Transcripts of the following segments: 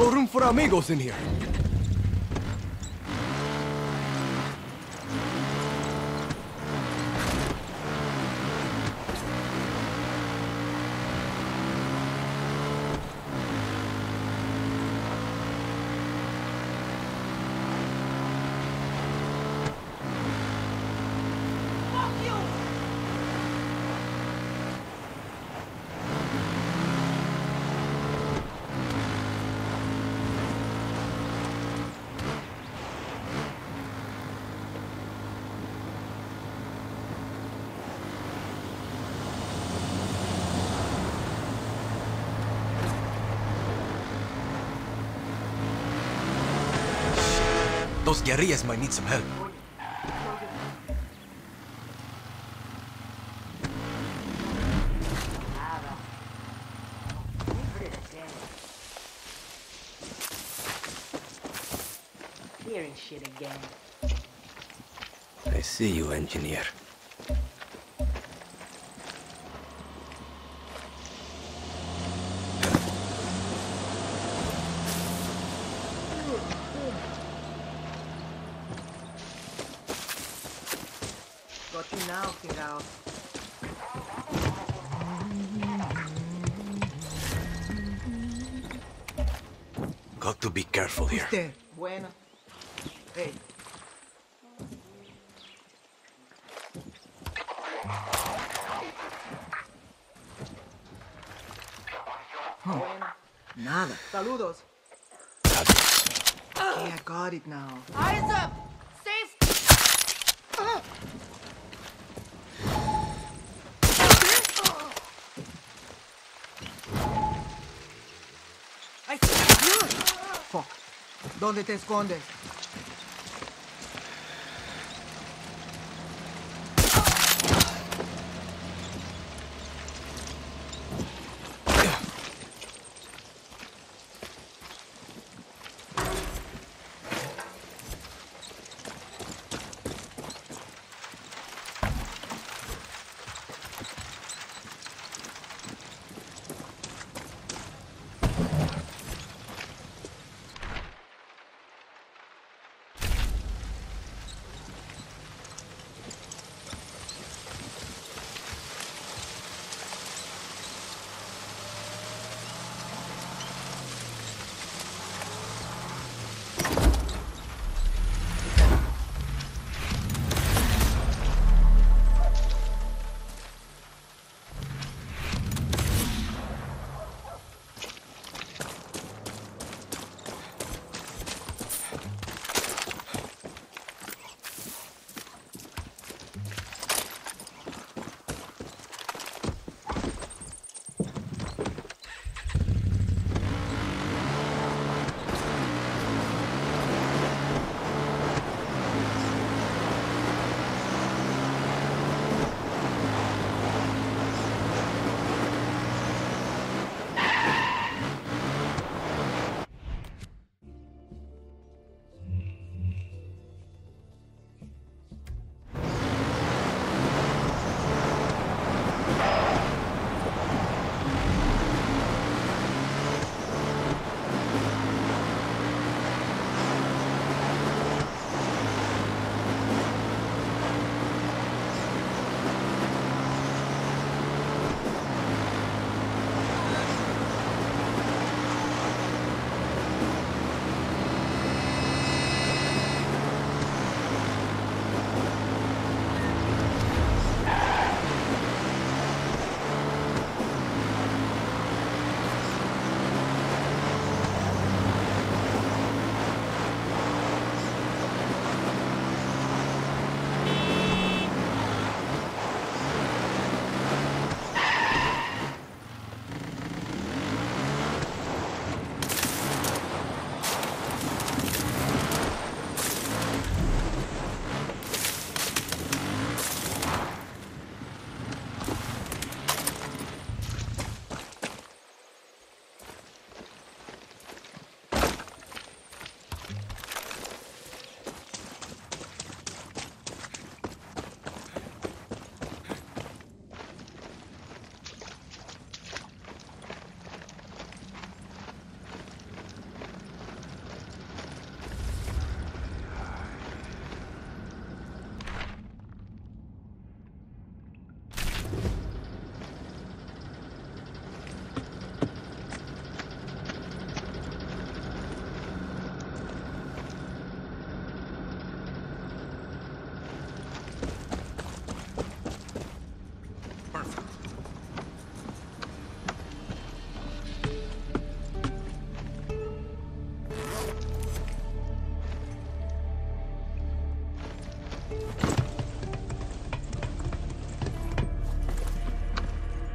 No room for amigos in here. Those guerrillas might need some help. Hearing shit again. I see you, engineer. Got you now, Kiddo. Got to be careful here. Usted. Bueno. Hey. Bueno. Nada. Saludos. Okay, I got it now. Eyes up! Safe! ¡Ay! Fuck. ¿Dónde te escondes?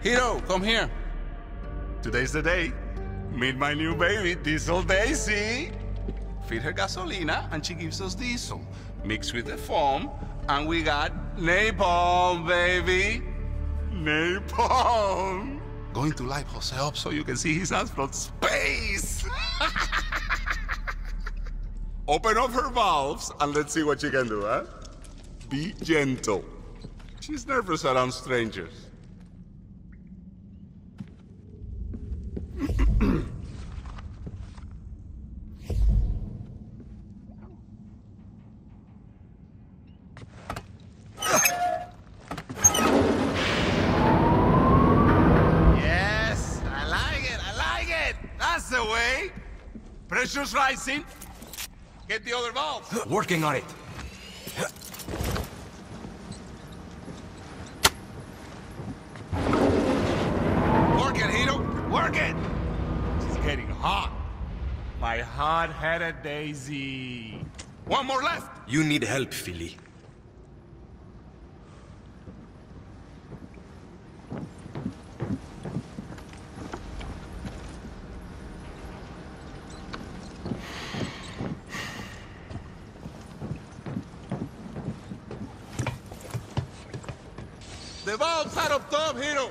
Hiro, come here. Today's the day. Meet my new baby, Diesel Daisy. Feed her gasolina, and she gives us diesel. Mixed with the foam, and we got napalm, baby. Napalm. Going to light Jose up so you can see his ass from space. Open up her valves, and let's see what she can do, huh? Be gentle. She's nervous around strangers. Yes, I like it. That's the way. Pressure's rising. Get the other valve. Working on it. Work it, Hiro. Work it. It's getting hot. My hot-headed Daisy. One more left. You need help, Philly. The valves are up top, Hiro.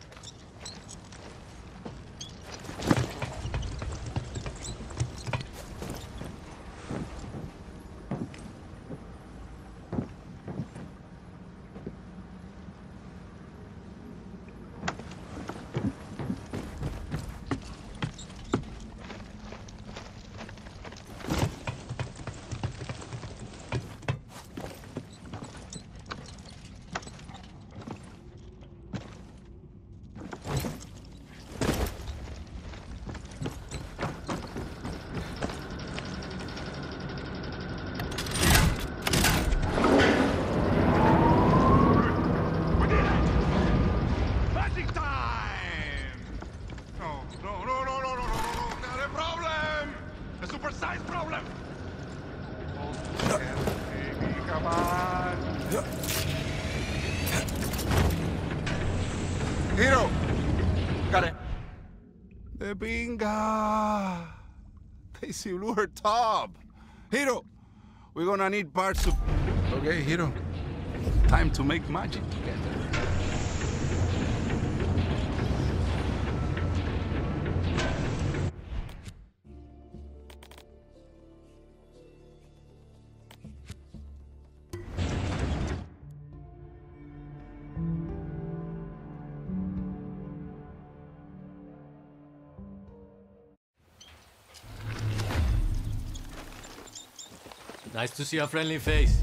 Hiro! Got it. The binga! Daisy blew her top. Hiro! We're gonna need parts to... Okay, Hiro. Time to make magic together. Nice to see a friendly face.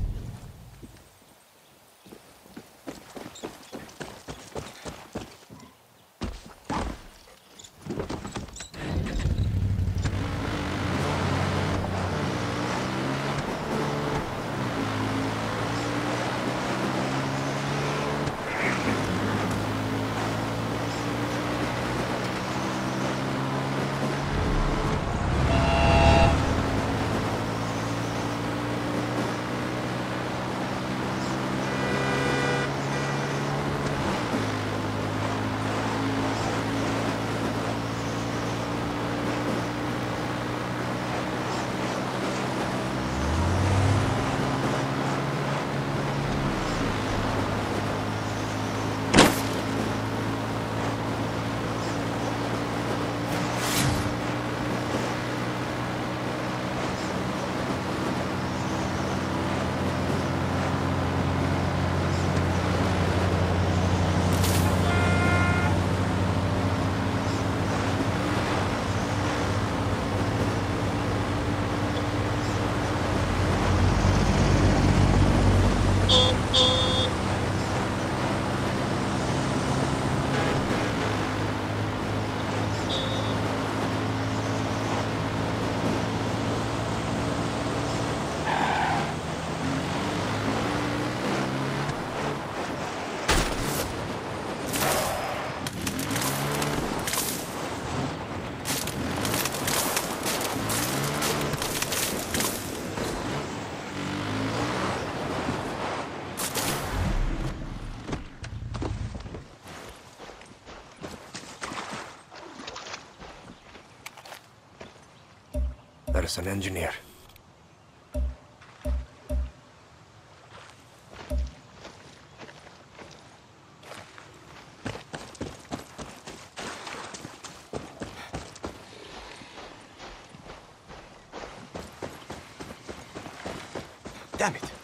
better as an engineer. Damn it!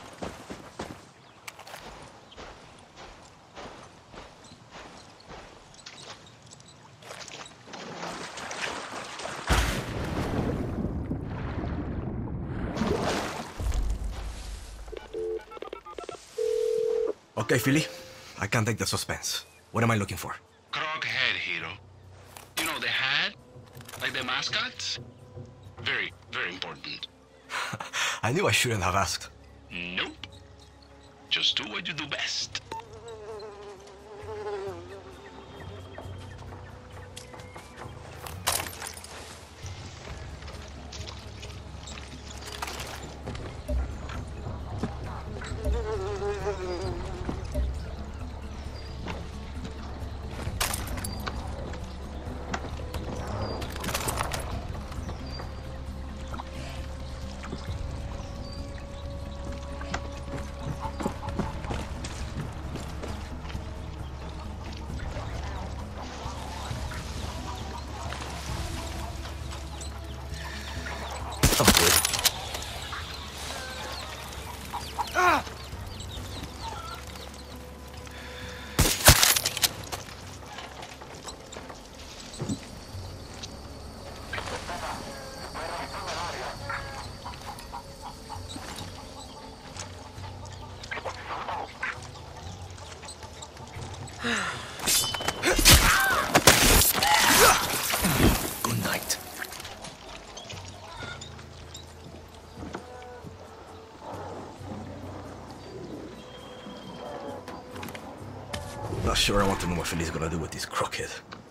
Okay, Philly. I can't take the suspense. What am I looking for? Croc head, hero. You know the hat? Like the mascots? Very, very important. I knew I shouldn't have asked. Nope. Just do what you do best. Oh, good. Good night. Not sure I want to know what Philly's gonna do with this crookhead.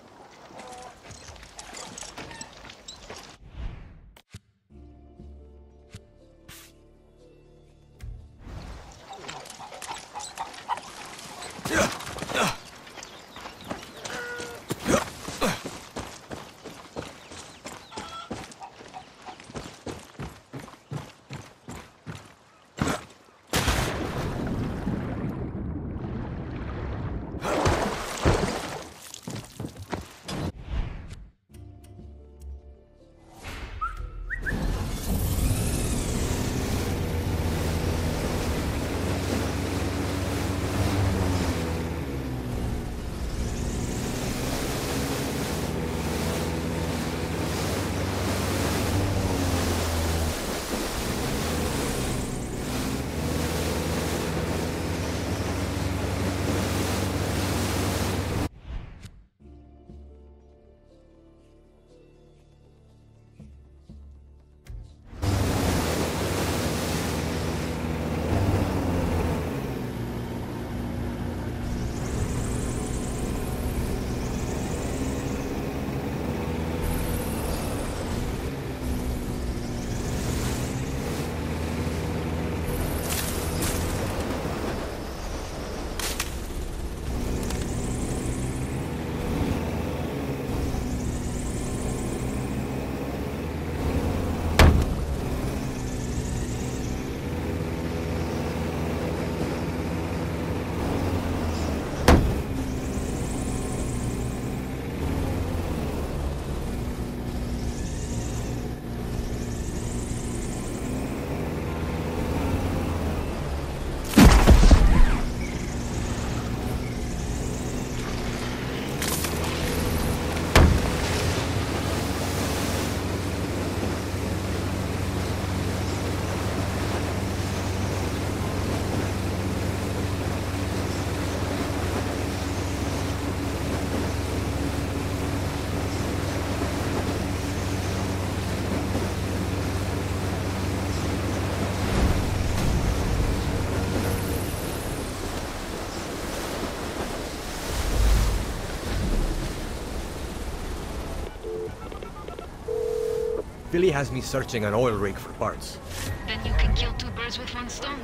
Philly has me searching an oil rig for parts. Then you can kill two birds with one stone.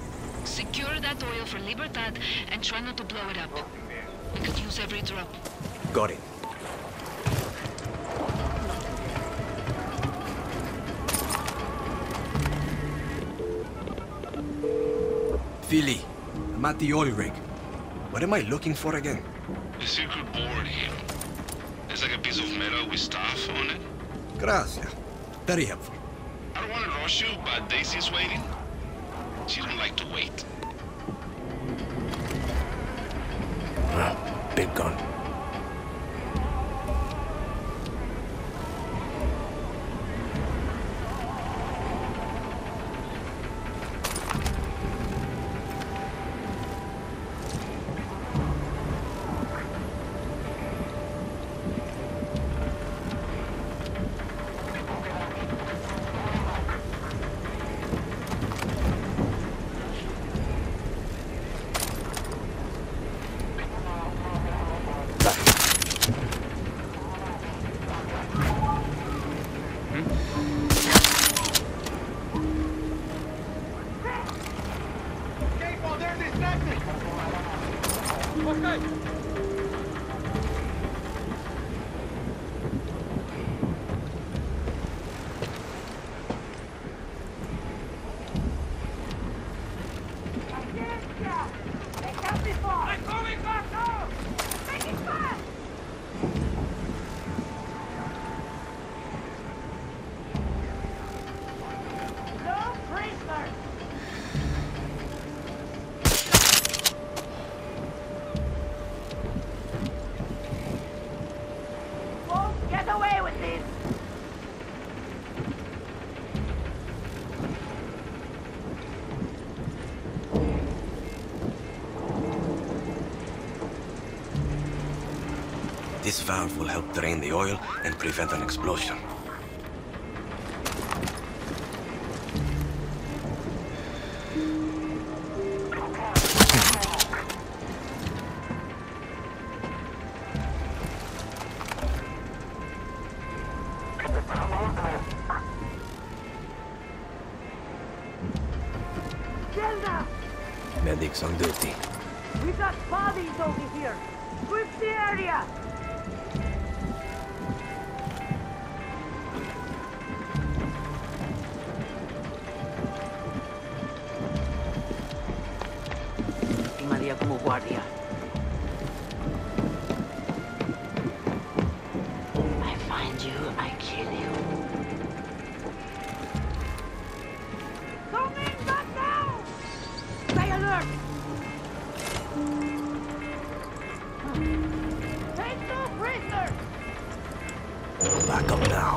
Secure that oil for Libertad and try not to blow it up. We could use every drop. Got it. Philly. I'm at the oil rig. What am I looking for again? The secret board here. It's like a piece of metal with stuff on it. Gracias. Very helpful. I don't want to rush you, but Daisy's waiting. She don't like to wait. Big gun. This valve will help drain the oil and prevent an explosion. Medics on duty. We got bodies over here. Sweep the area. María como guardia. I find you, I kill you. Coming back now! Stay alert! Take no prisoners! Back up now.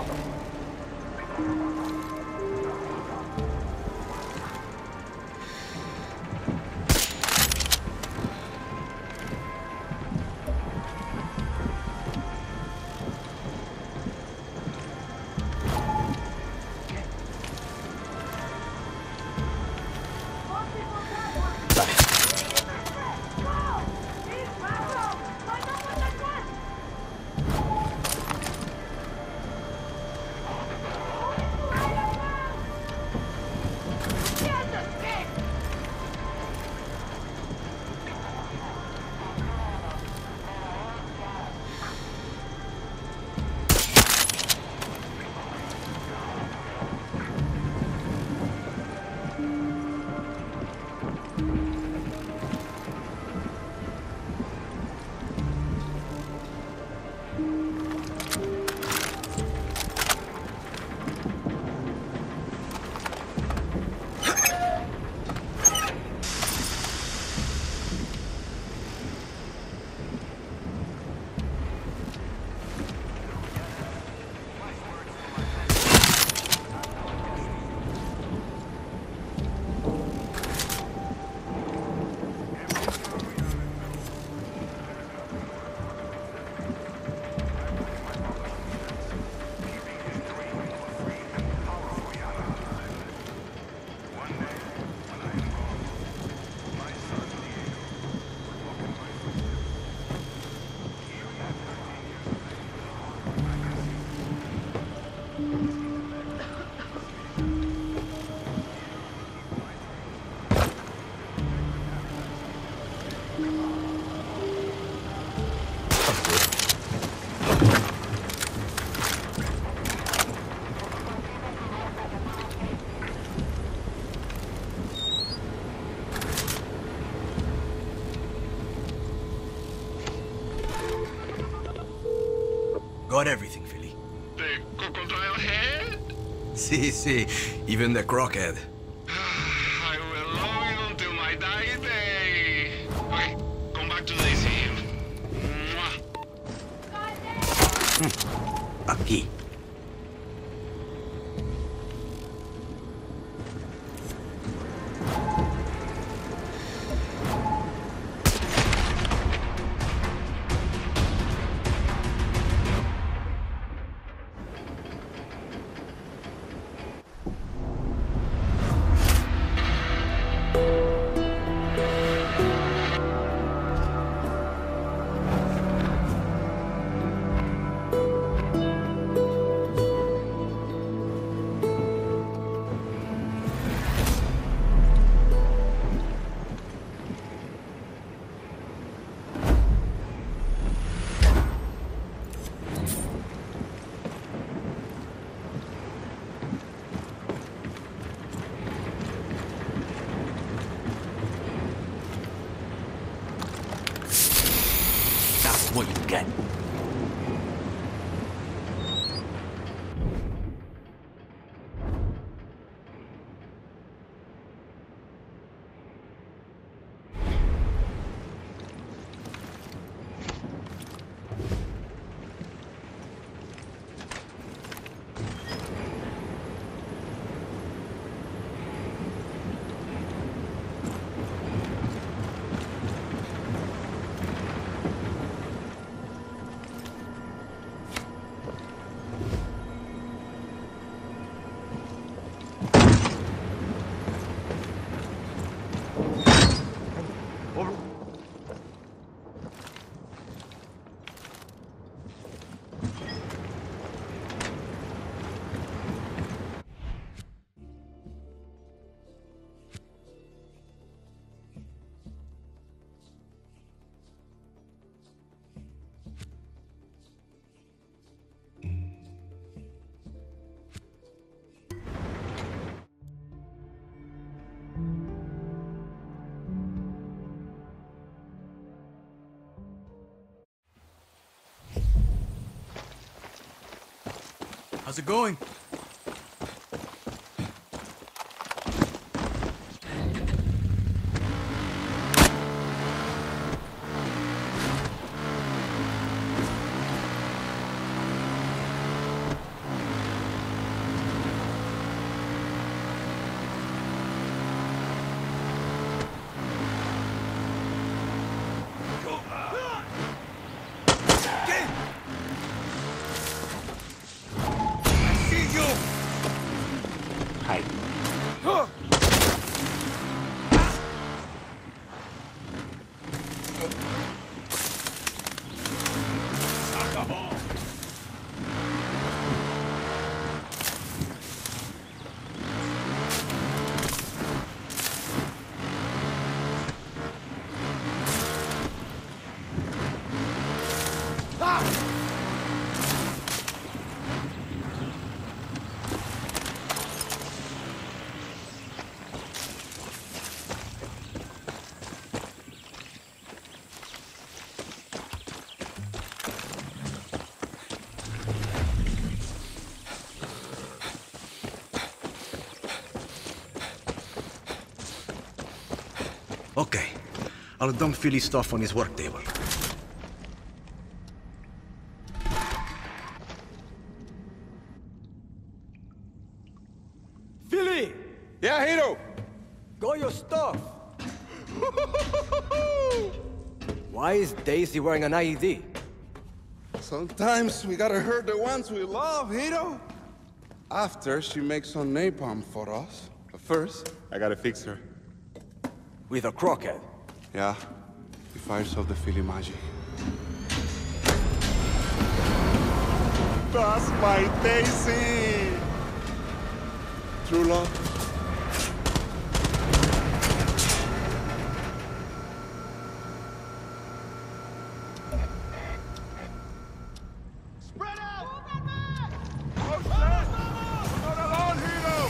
Got everything, Philly. The crocodile head? Sí, even the crockhead. I will love you until my dying day. Okay, come back to the ACU. Aquí. That's what you get. How's it going? Okay. I'll dump Philly's stuff on his work table. Philly! Yeah, Hiro! Got your stuff! Why is Daisy wearing an IED? Sometimes we gotta hurt the ones we love, Hiro. After, she makes some napalm for us. But first, I gotta fix her. With a crockhead? Yeah, he fires off the Philly magic. That's my Daisy! True love. Spread out! Not alone, Hiro!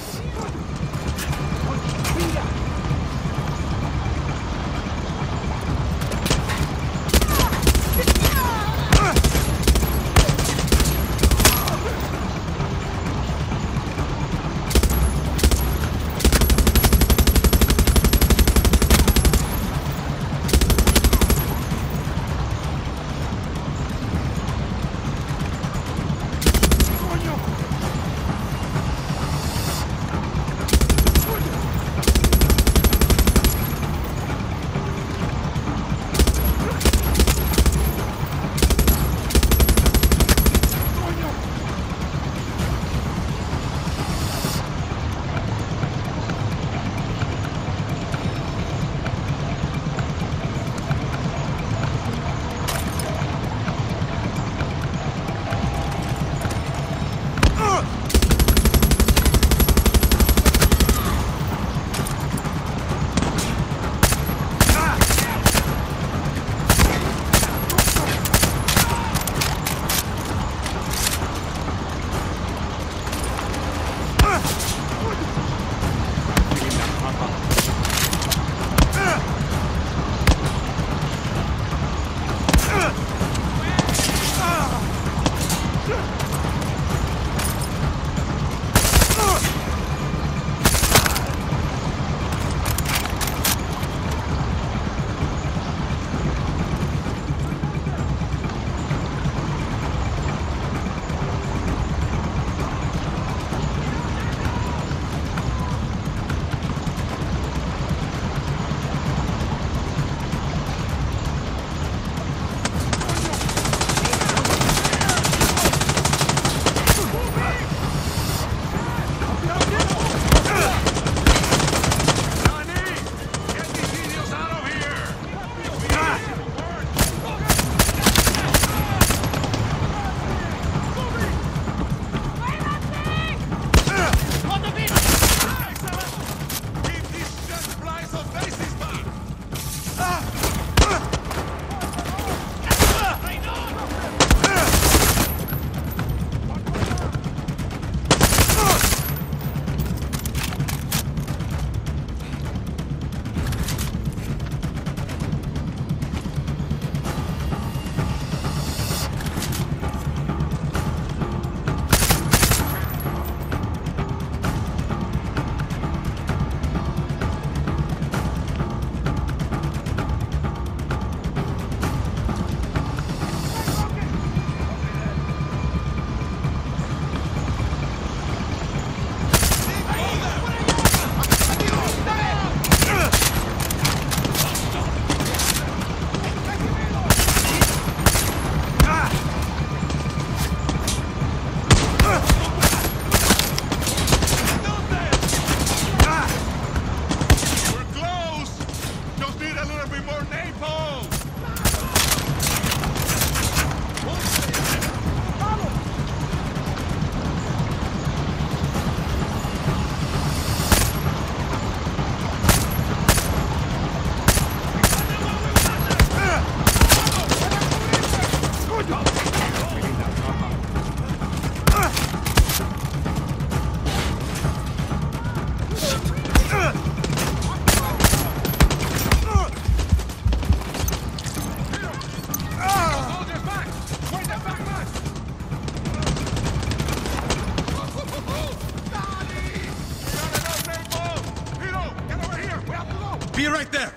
Be right there!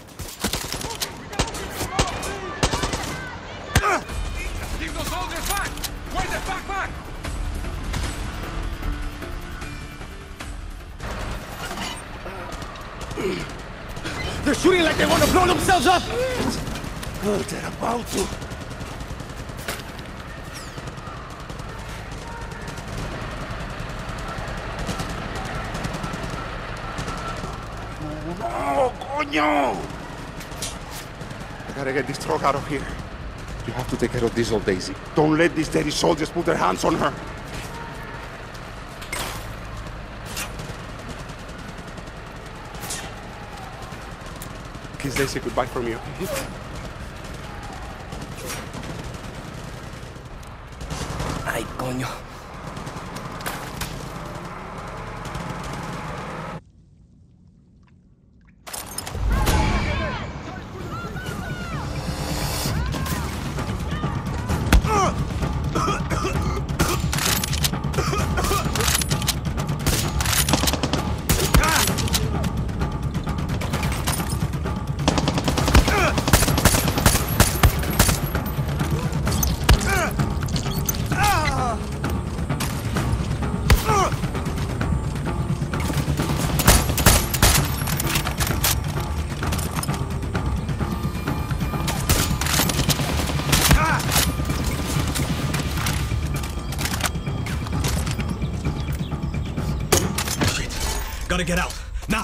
Keep those soldiers back! Wait the back! They're shooting like they want to blow themselves up! Oh, they're about to. No, coño! I gotta get this truck out of here. You have to take care of this old Daisy. Don't let these dirty soldiers put their hands on her. Kiss Daisy goodbye for me, okay? Ay, coño. Gotta get out, now!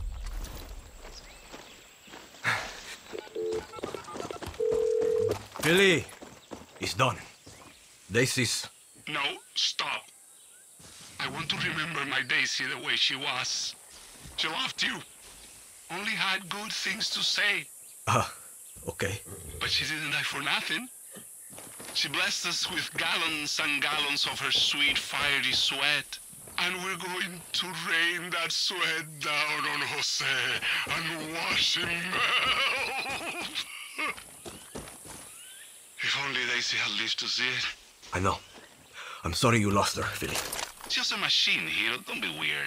Billy, it's done. Daisy's... No, stop. I want to remember my Daisy the way she was. She loved you. Only had good things to say. Okay. But she didn't die for nothing. She blessed us with gallons and gallons of her sweet, fiery sweat. And we're going to rain that sweat down on Jose and wash him melt. If only Daisy had lived to see it. I know. I'm sorry you lost her, Philly. It's just a machine, Hero. Don't be weird.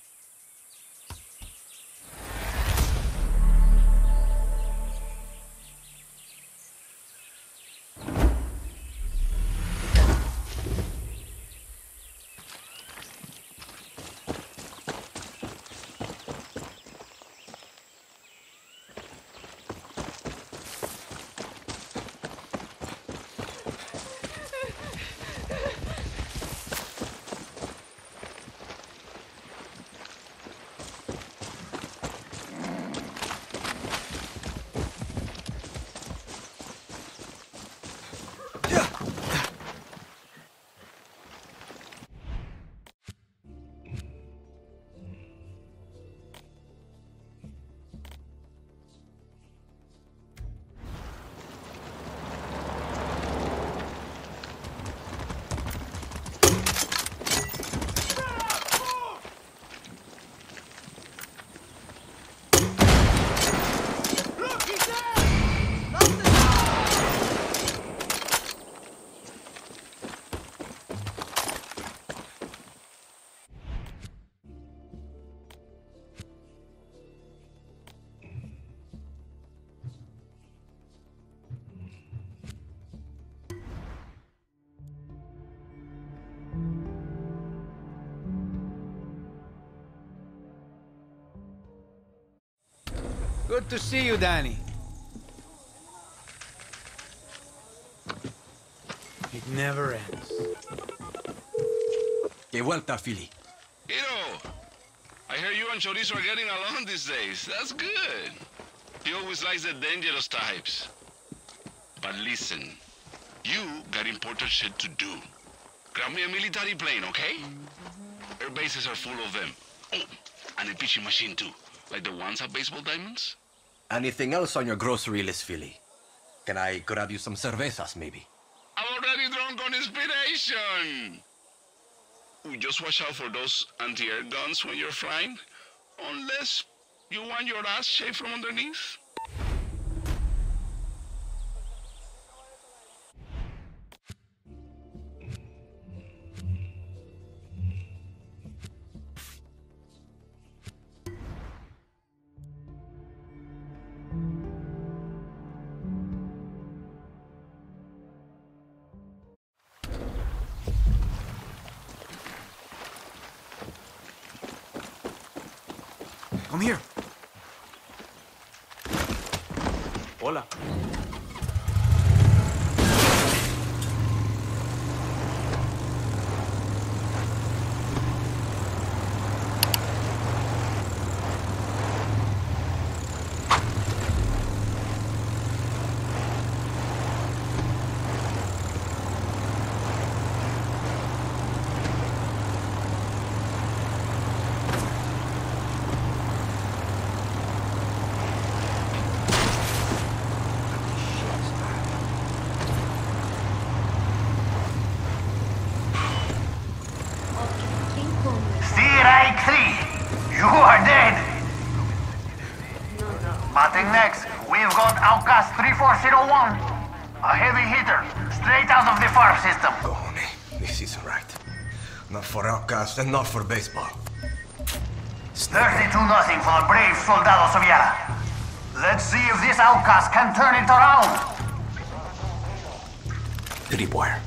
Good to see you, Danny. It never ends. Que vuelta, Philly. Hero! I hear you and Chorizo are getting along these days. That's good. He always likes the dangerous types. But listen, you got important shit to do. Grab me a military plane, okay? Air bases are full of them. Oh, and a pitching machine too. Like the ones at Baseball Diamonds? Anything else on your grocery list, Philly? Can I grab you some cervezas, maybe? I'm already drunk on inspiration! Just watch out for those anti-air guns when you're flying. Unless you want your ass shaved from underneath. Come here. Hola. You are dead! Batting next, we've got Outcast 3401. A heavy hitter, straight out of the farm system. Cojones, this isn't right. Not for Outcast and not for baseball. 32-0 for the brave soldados of Yara. Let's see if this Outcast can turn it around. Tripwire.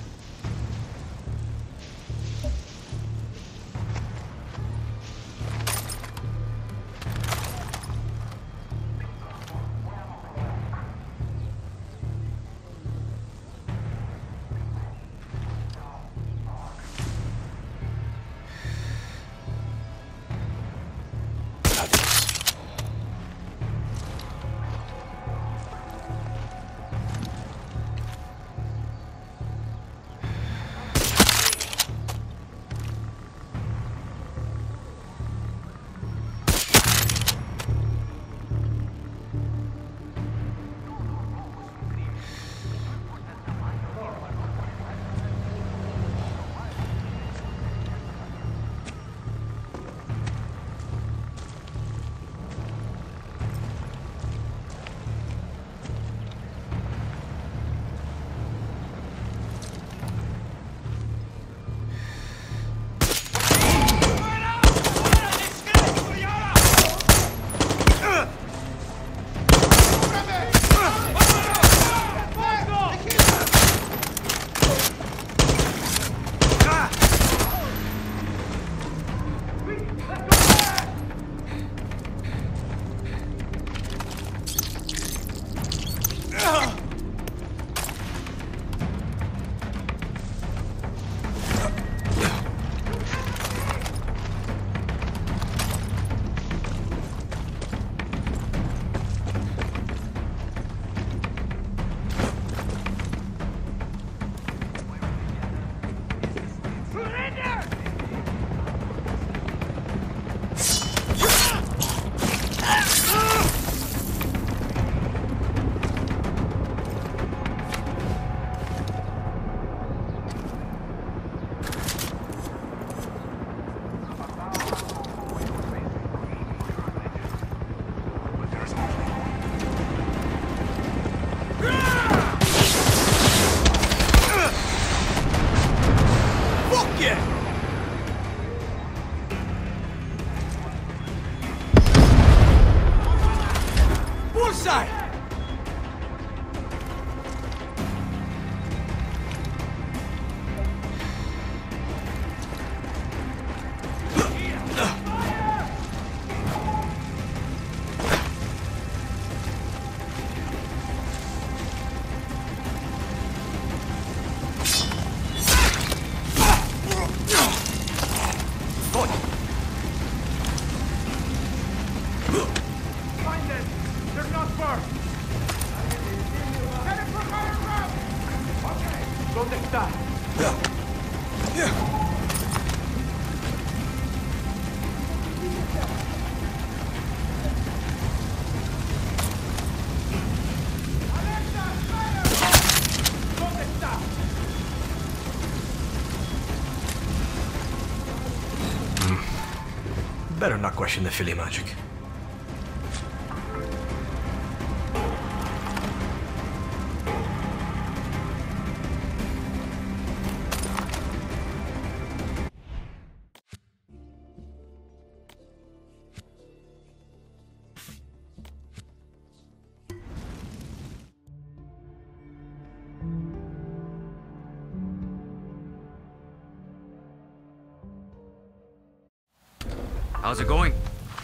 Bullseye! Better not question the Philly magic. How's it going?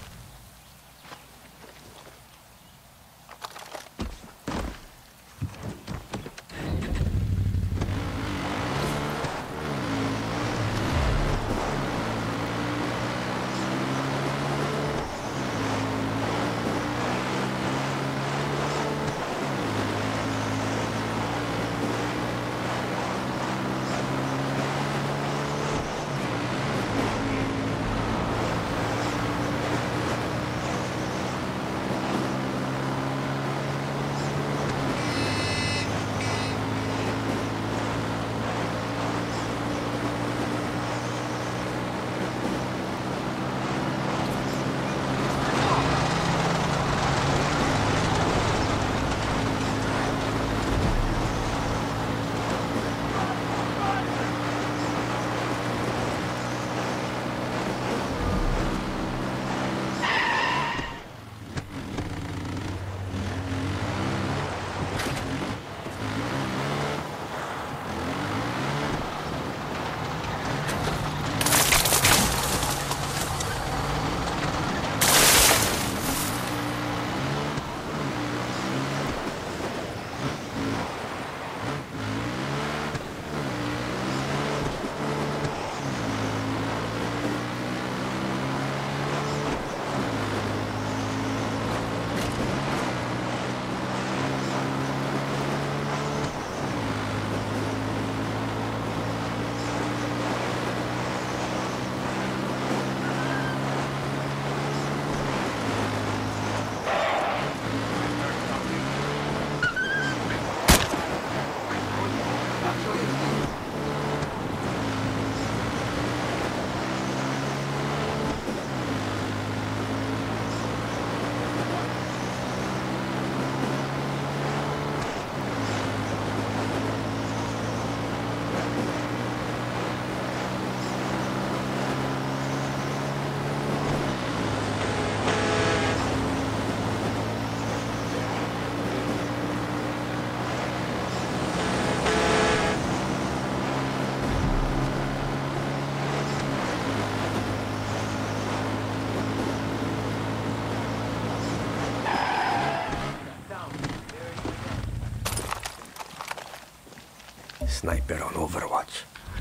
Sniper on Overwatch.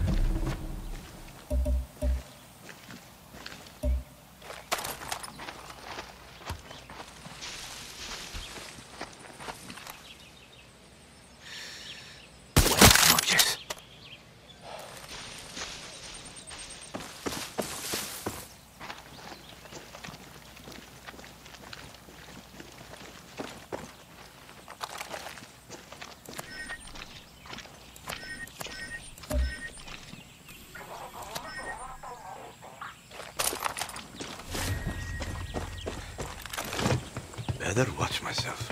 Better watch myself.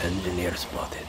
Engineer spotted.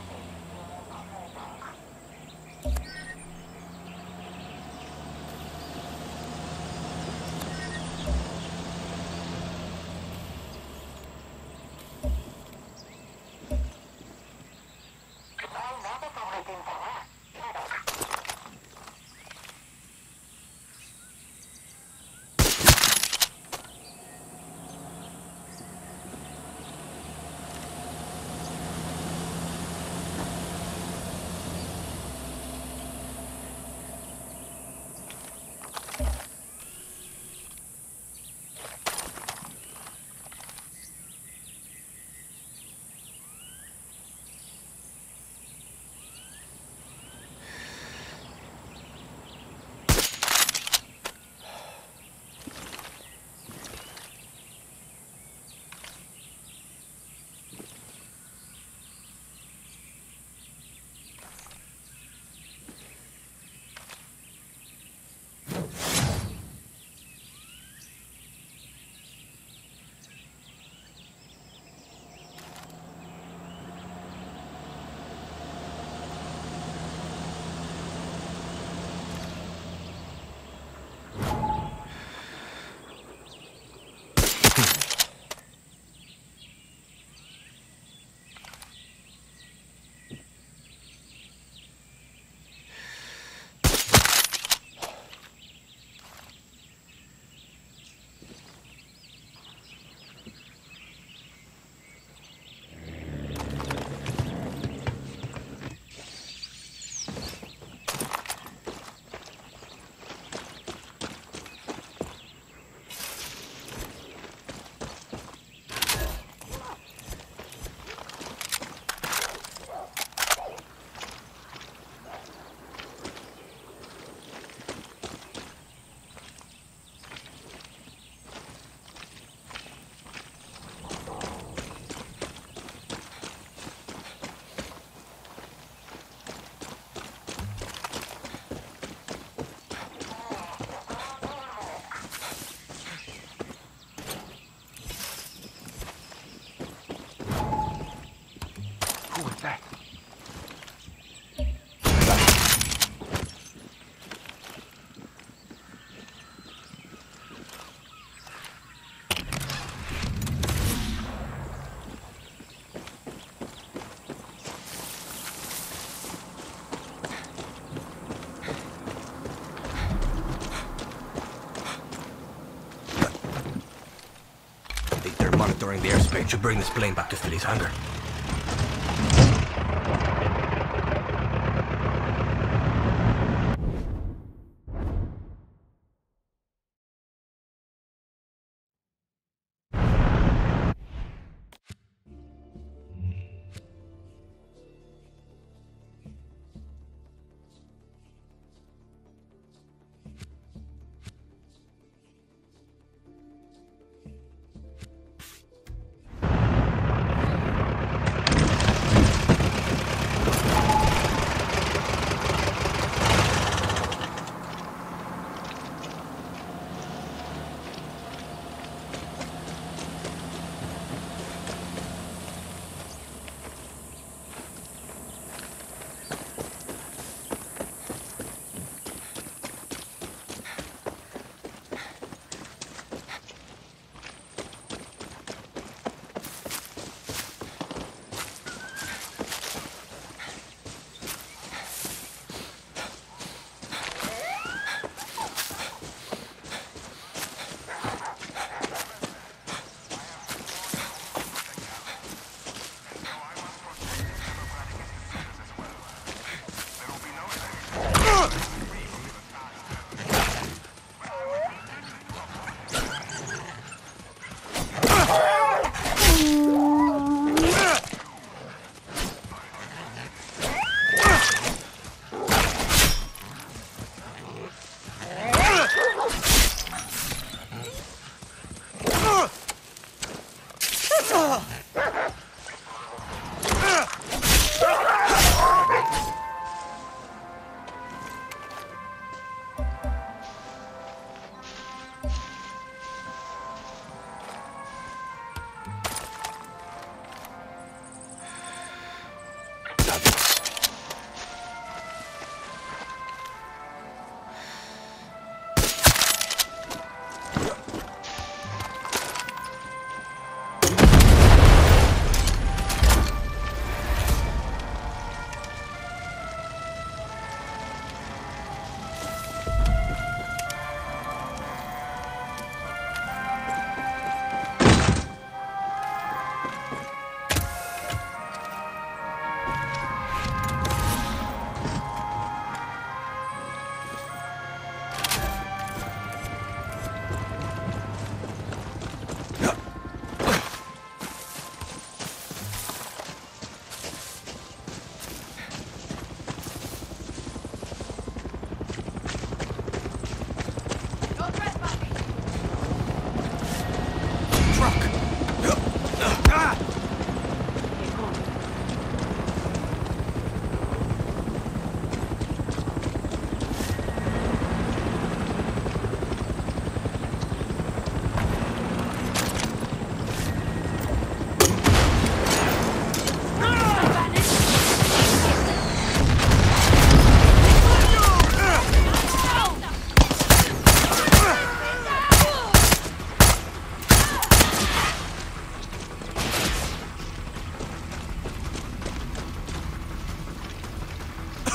Monitoring the airspace should bring this plane back to Philly's hangar.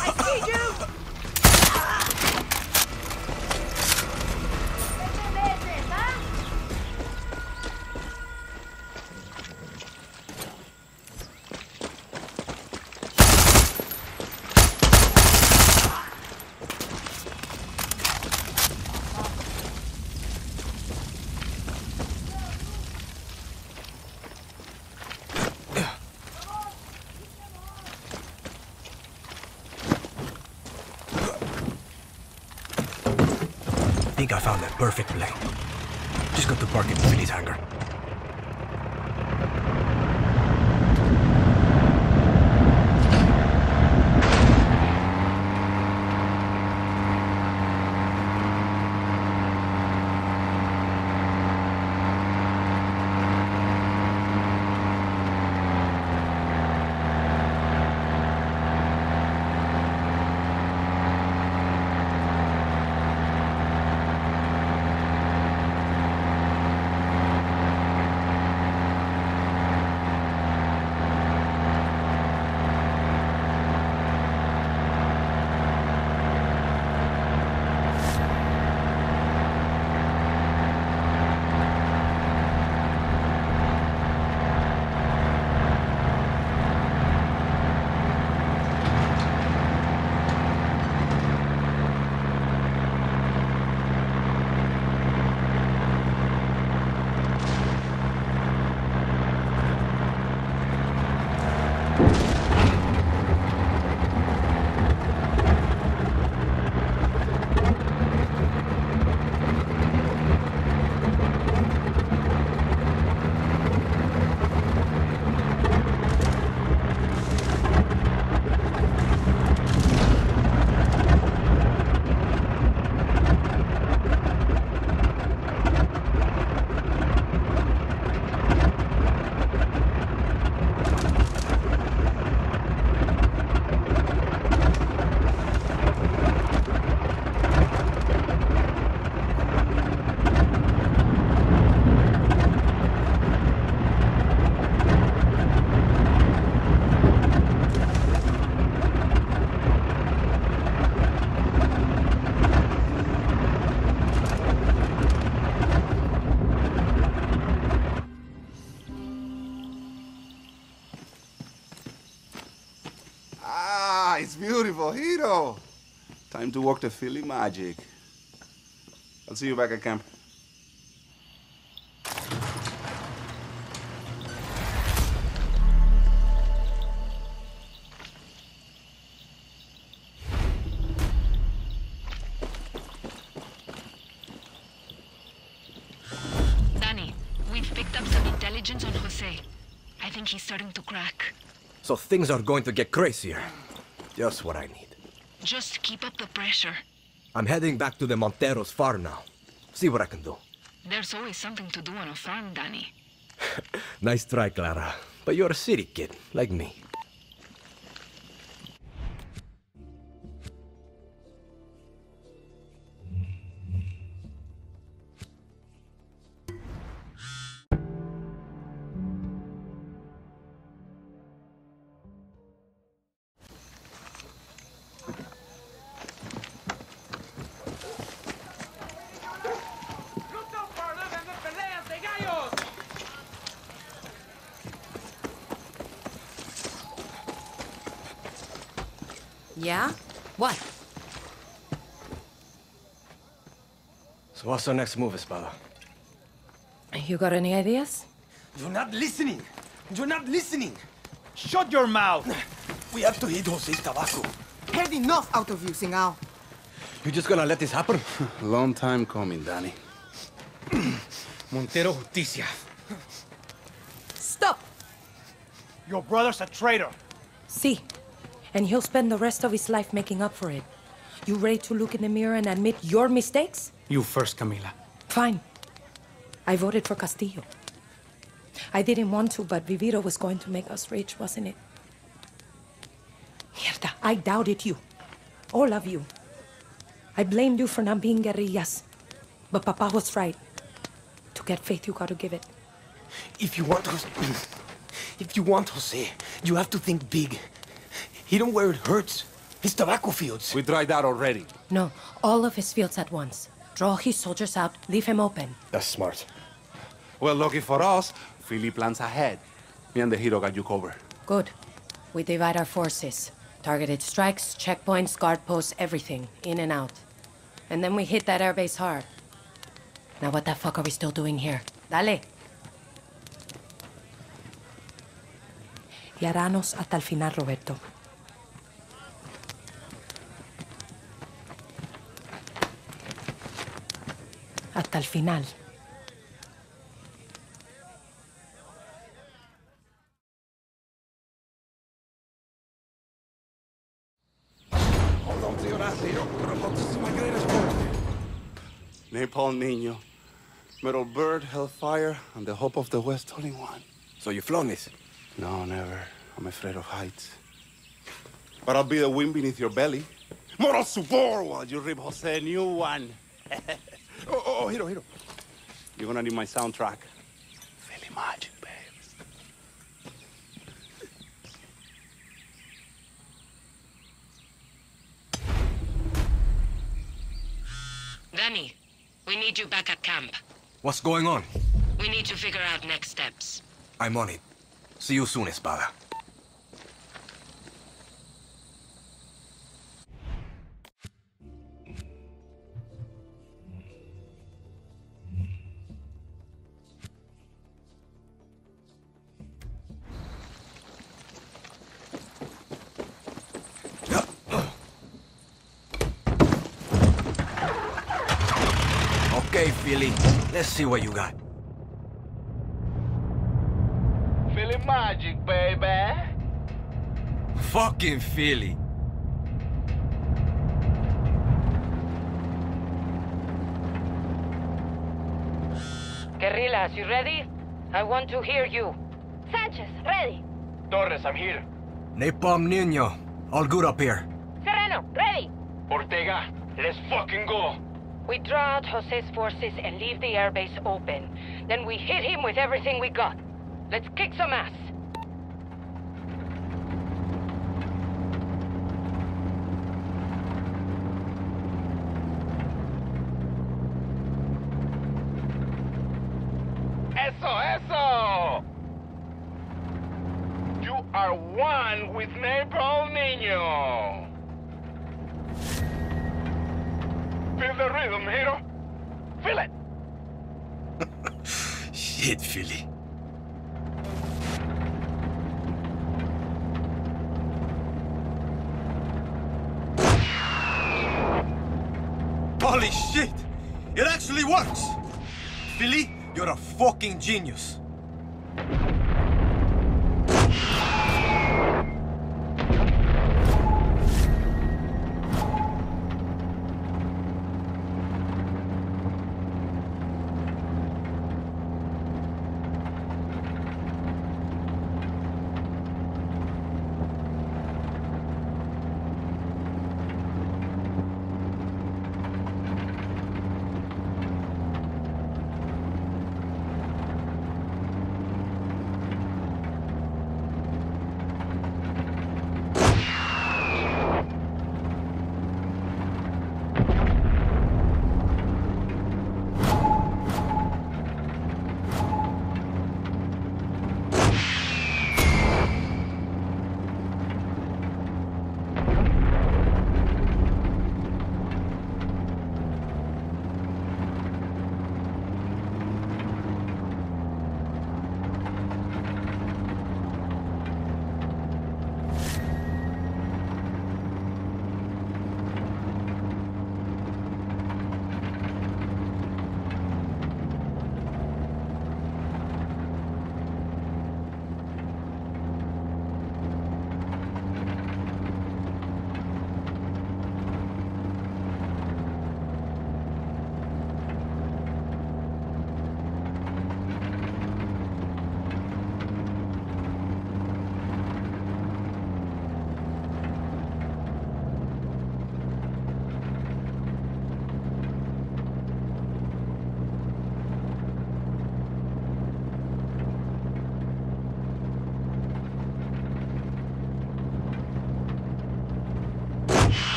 see you! I think I found that perfect plane. Just got to park it in Philly's hangar. It's beautiful, Hito. Time to work the Philly magic. I'll see you back at camp. Danny, we've picked up some intelligence on Jose. I think he's starting to crack. So things are going to get crazier. Just what I need. Just keep up the pressure. I'm heading back to the Montero's farm now. See what I can do. There's always something to do on a farm, Danny. Nice try, Clara. But you're a city kid, like me. Yeah? What? So what's our next move, Espada? You got any ideas? You're not listening! You're not listening! Shut your mouth! We have to hit Jose's tobacco. Heard enough out of you, Singao. You just gonna let this happen? Long time coming, Danny. Montero Justicia. Stop! Your brother's a traitor. See. And he'll spend the rest of his life making up for it. You ready to look in the mirror and admit your mistakes? You first, Camila. Fine. I voted for Castillo. I didn't want to, but Viviro was going to make us rich, wasn't it? Mierda, I doubted you. All of you. I blamed you for not being guerrillas. But Papa was right. To get faith, you gotta give it. If you want Jose, you have to think big. Hit him where it hurts. His tobacco fields. We dried out already. No, all of his fields at once. Draw his soldiers out, leave him open. That's smart. Well, lucky for us, Philly plans ahead. Me and the hero got you covered. Good. We divide our forces. Targeted strikes, checkpoints, guard posts, everything. In and out. And then we hit that airbase hard. Now what the fuck are we still doing here? Dale. Yaranos hasta el final, Roberto. Hasta el final. Hold on to your ass, hero. We're about to see my greatest moment. Napalm Niño. Metal Bird, Hellfire, and the Hope of the West all in one. So you've flown this? No, never. I'm afraid of heights. But I'll be the wind beneath your belly. Moral support while you rip Jose a new one. Oh, hero. You're gonna need my soundtrack. Philly magic, babe. Danny, we need you back at camp. What's going on? We need to figure out next steps. I'm on it. See you soon, Espada. Okay, Philly. Let's see what you got. Philly magic, baby. Fucking Philly. Guerrillas, you ready? I want to hear you. Sanchez, ready. Torres, I'm here. Napalm Niño. All good up here. Serrano, ready. Ortega, let's fucking go. We draw out Jose's forces and leave the airbase open. Then we hit him with everything we got. Let's kick some ass. Eso! You are one with Napalm Niño. Feel the rhythm, hero. Feel it. Shit, Philly. Holy shit! It actually works! Philly, you're a fucking genius.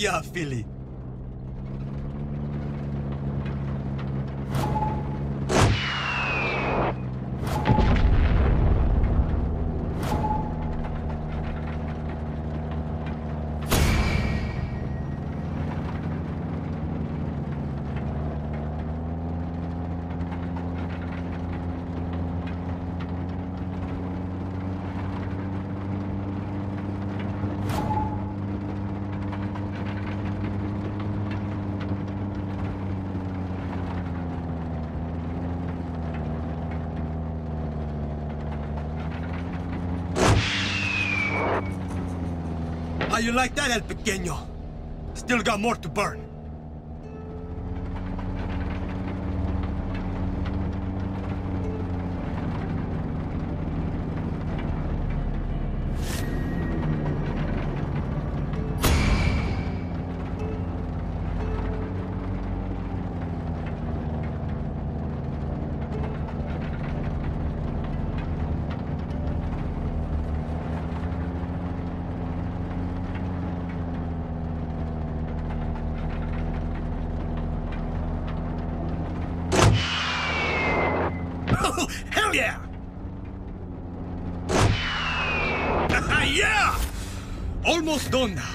yeah, Philly. How you like that, El Pequeño? Still got more to burn. Hell yeah! Yeah! Almost done now.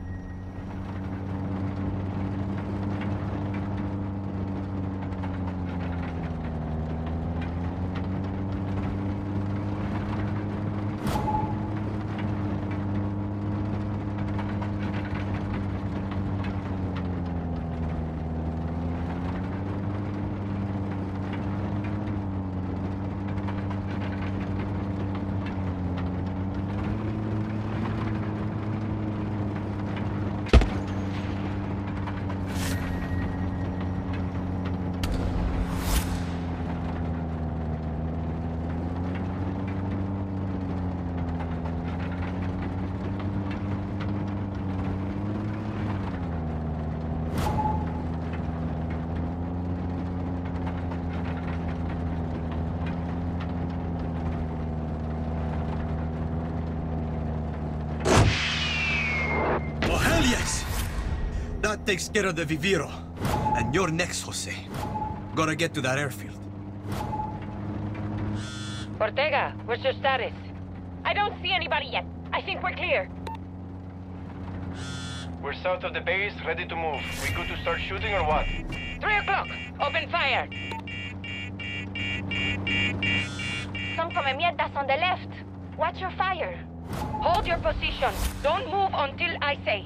Yes! That takes care of the Viviro. And you're next, Jose. Gotta get to that airfield. Ortega, what's your status? I don't see anybody yet. I think we're clear. We're south of the base, ready to move. We good to start shooting or what? 3 o'clock. Open fire. Some come mierdas on the left. Watch your fire. Hold your position. Don't move until I say.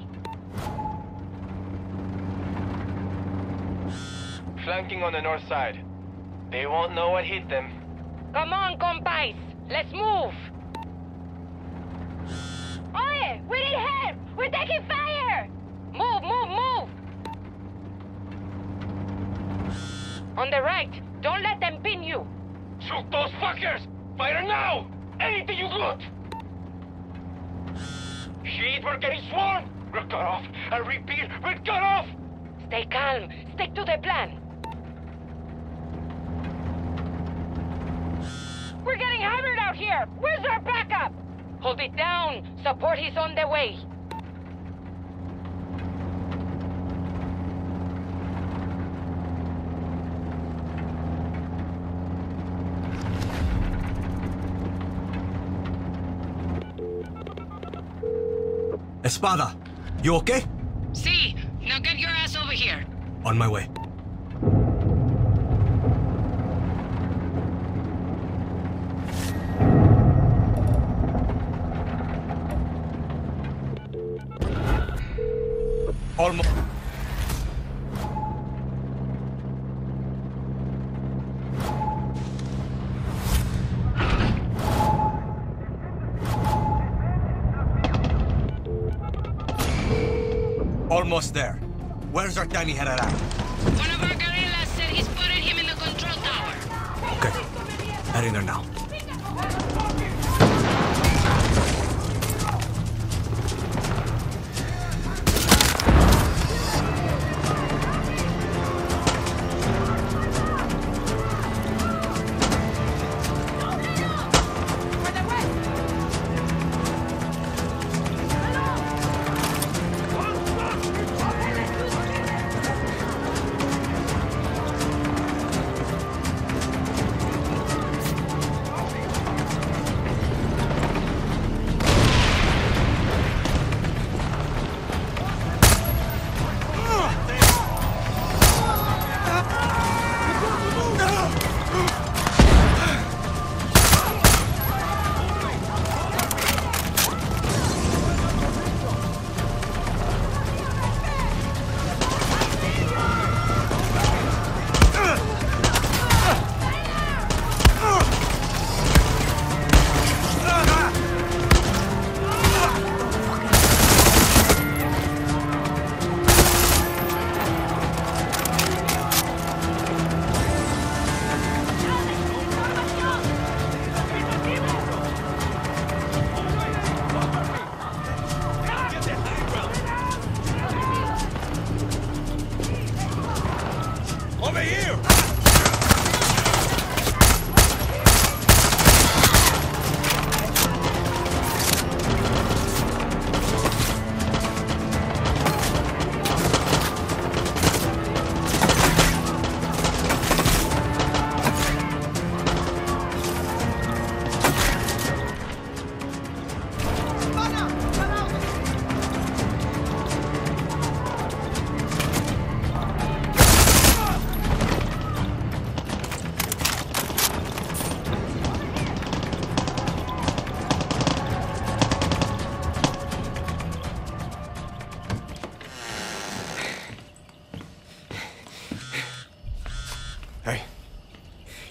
Flanking on the north side. They won't know what hit them. Come on, compais. Let's move. Oye, we need help. We're taking fire. Move, move, move. On the right. Don't let them pin you. Shoot those fuckers! Fire now! Anything you got! Shit, we're getting swarmed! We're cut off! I repeat, we're cut off! Stay calm. Stick to the plan. We're getting hammered out here! Where's our backup? Hold it down. Support is on the way. Espada, you okay? See, now get your ass over here. On my way. Almost. Almost there. Where's our tiny headed at? One of our guerrillas said he spotted him in the control tower. Okay. Heading there now.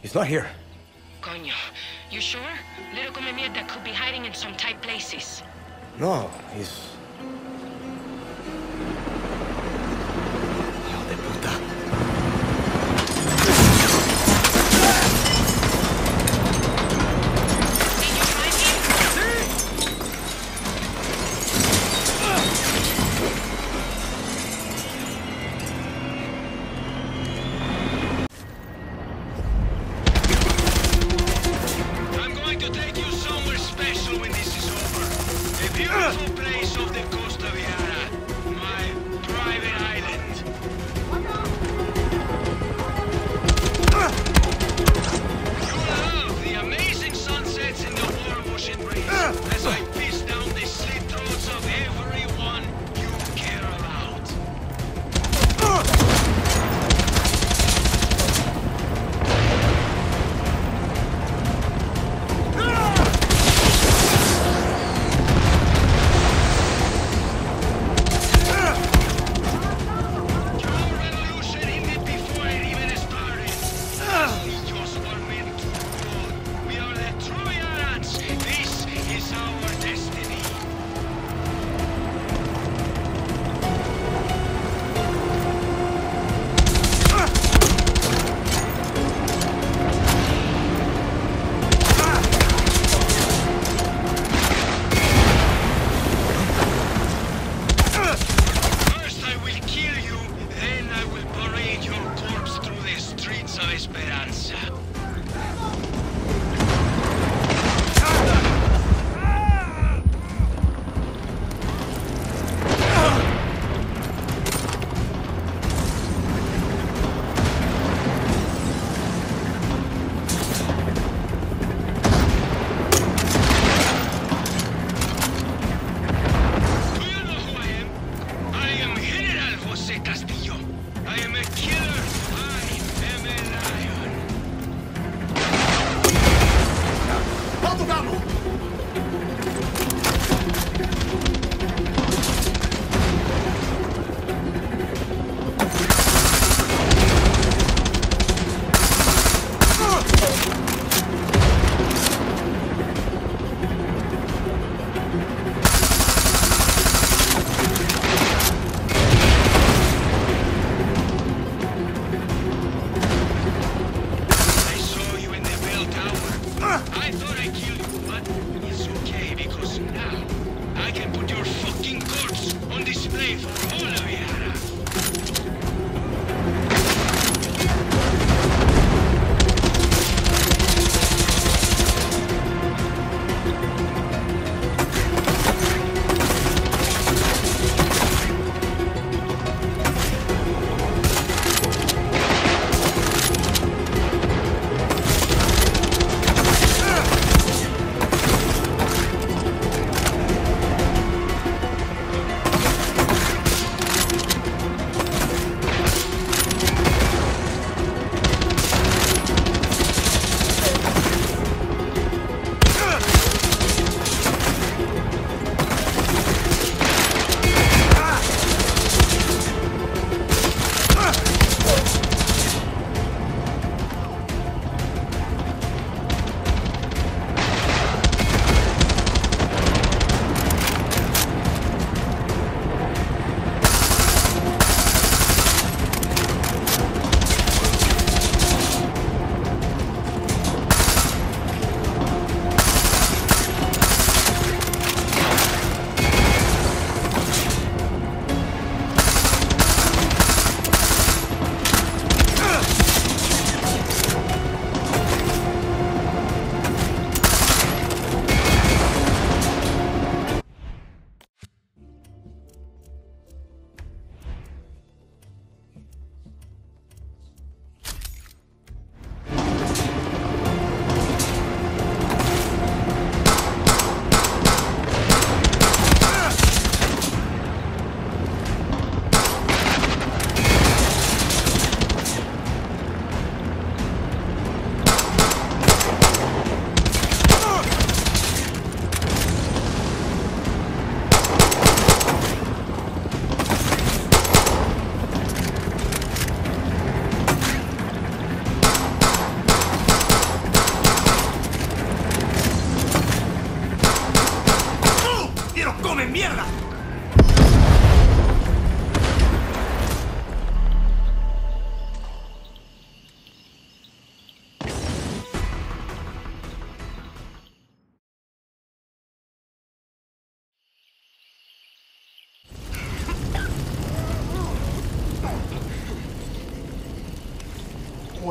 He's not here. Coño, you sure? Little come mierda could be hiding in some tight places. No, he's... Hijo de puta. José Castillo. I am a killer. I am a lion. Portugal! I thought I killed you, but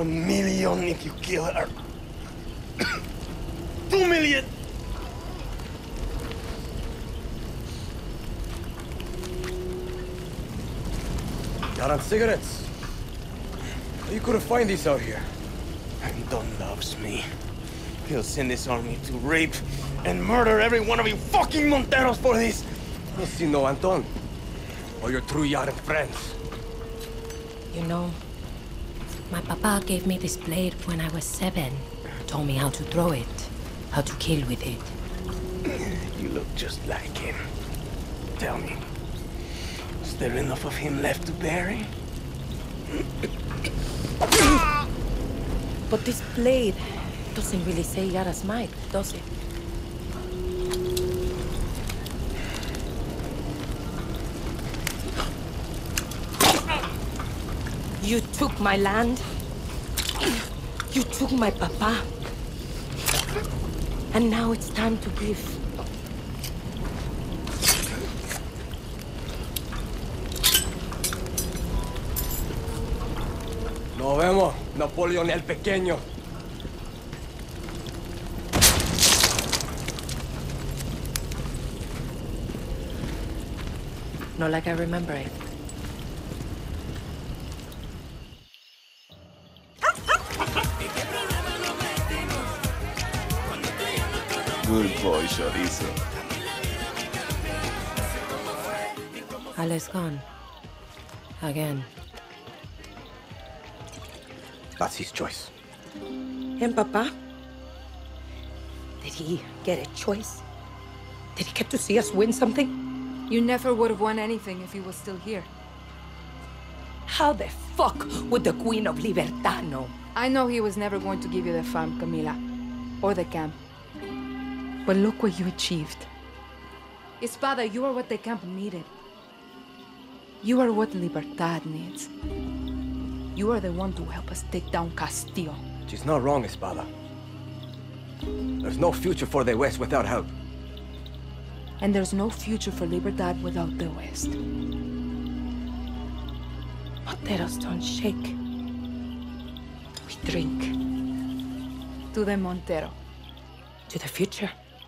1 million if you kill her. 2 million! Yara, cigarettes. You couldn't find these out here. Antón loves me. He'll send his army to rape and murder every one of you fucking Monteros for this. You see, no, Antón. Or your true Yara friends. You know, my papa gave me this blade when I was 7. Told me how to throw it, how to kill with it. You look just like him. Tell me, is there enough of him left to bury? But this blade doesn't really say Yara's might, does it? You took my land. You took my papa. And now it's time to give. Nos vemos, Napoleón el Pequeño. Not like I remember it. Good boy, Chorizo. Ale's gone. Again. That's his choice. And Papa? Did he get a choice? Did he get to see us win something? You never would have won anything if he was still here. How the fuck would the Queen of Libertad know? I know he was never going to give you the farm, Camila. Or the camp. But look what you achieved. Espada, you are what the camp needed. You are what Libertad needs. You are the one to help us take down Castillo. She's not wrong, Espada. There's no future for the West without help. And there's no future for Libertad without the West. Monteros don't shake. We drink. To the Montero. To the future.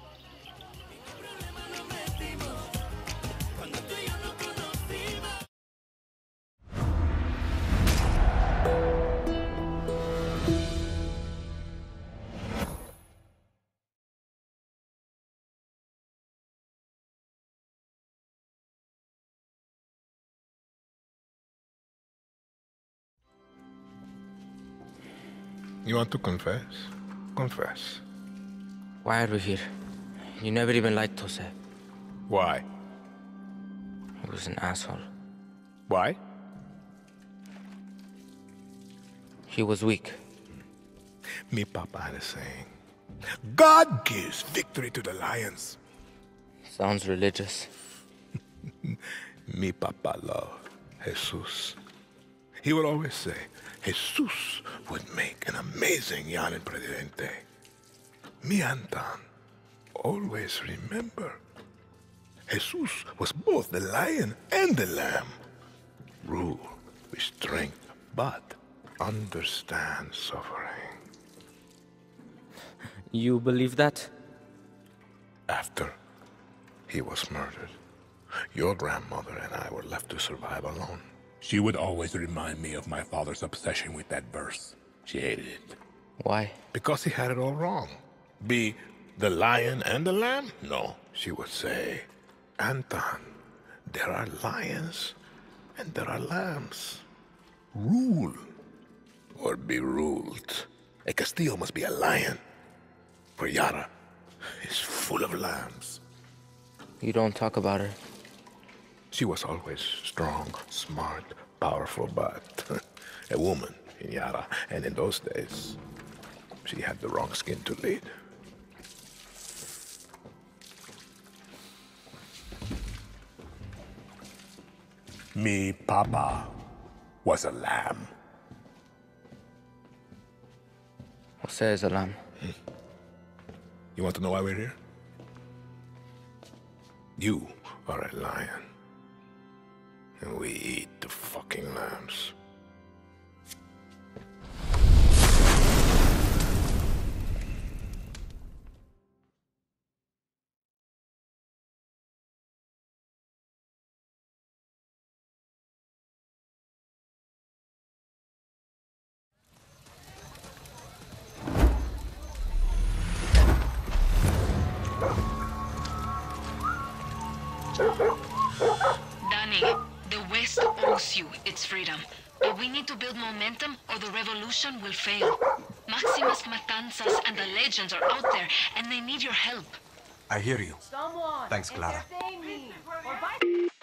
You want to confess? Confess. Why are we here? You never even liked Jose. Why? He was an asshole. Why? He was weak. Me papa had a saying. God gives victory to the lions. Sounds religious. Me papa loved Jesus. He would always say, Jesus would make an amazing Jan Presidente. Me Antón always remember, Jesus was both the lion and the lamb. Rule with strength, but understand suffering. You believe that? After he was murdered, your grandmother and I were left to survive alone. She would always remind me of my father's obsession with that verse. She hated it. Why? Because he had it all wrong. Be the lion and the lamb? No, she would say, Antón, there are lions and there are lambs. Rule or be ruled. A Castillo must be a lion, for Yara is full of lambs. You don't talk about her. She was always strong, smart, powerful, but a woman in Yara. And in those days, she had the wrong skin to lead. Me papa was a lamb. Jose is a lamb. You want to know why we're here? You are a lion. And we eat the fucking lambs. Danny, the West owes you its freedom. But we need to build momentum or the revolution will fail. Maximus Matanzas and the legends are out there, and they need your help. I hear you. Someone Thanks, Clara. entertain me, or